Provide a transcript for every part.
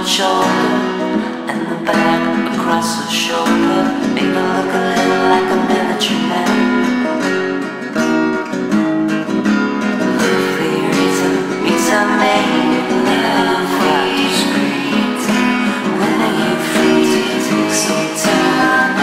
short shoulder and the bag across her shoulder make her look a little like a military man. Lofi, Rita meets her maid. Lofi, discreetly. When are you free to take some time?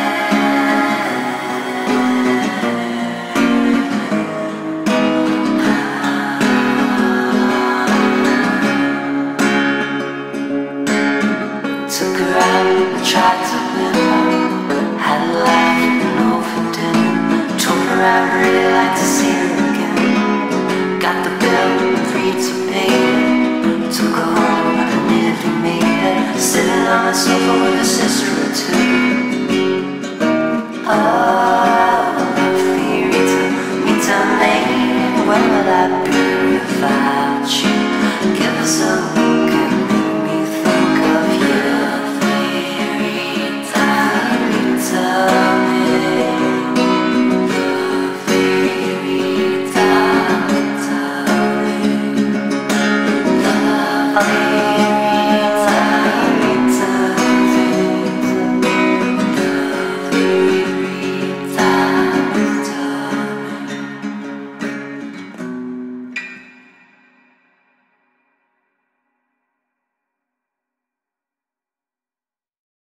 Took her out and tried to win her. Had a laugh and over dinner. Told her I'd really like to see her again. Got the bill and free to pay. Took her home and nearly made her. Sitting on the sofa with a sister or two. Oh, Lofi, Rita, meet her maid. When will I be?